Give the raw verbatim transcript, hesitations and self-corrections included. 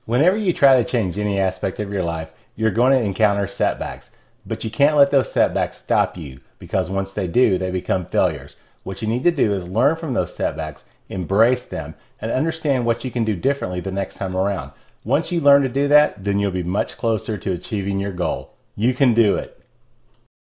Whenever you try to change any aspect of your life, you're going to encounter setbacks. But you can't let those setbacks stop you, because once they do, they become failures. What you need to do is learn from those setbacks, embrace them, and understand what you can do differently the next time around. Once you learn to do that, then you'll be much closer to achieving your goal. You can do it.